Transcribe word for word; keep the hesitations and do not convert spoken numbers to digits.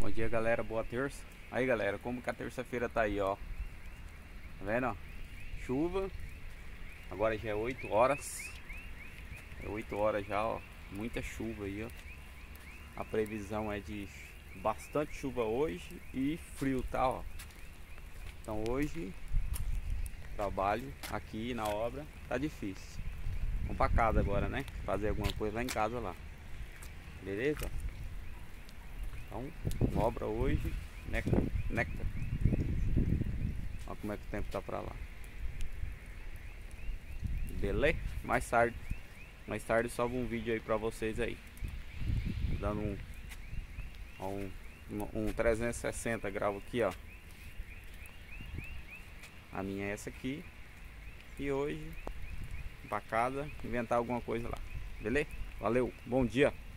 Bom dia, galera, boa terça. Aí, galera, como que a terça-feira tá aí, ó. Tá vendo, ó? Chuva. Agora já é oito horas. É oito horas já, ó. Muita chuva aí, ó. A previsão é de bastante chuva hoje e frio, tá, ó. Então hoje trabalho aqui na obra tá difícil. Vamos pra casa agora, né? Fazer alguma coisa lá em casa lá. Beleza? Então, obra hoje, néctar, néctar. Olha como é que o tempo tá pra lá. Beleza? Mais tarde, mais tarde sobe um vídeo aí pra vocês aí, dando um um, um trezentos e sessenta gravo aqui, ó. A minha é essa aqui. E hoje pra casa inventar alguma coisa lá. Beleza? Valeu, bom dia.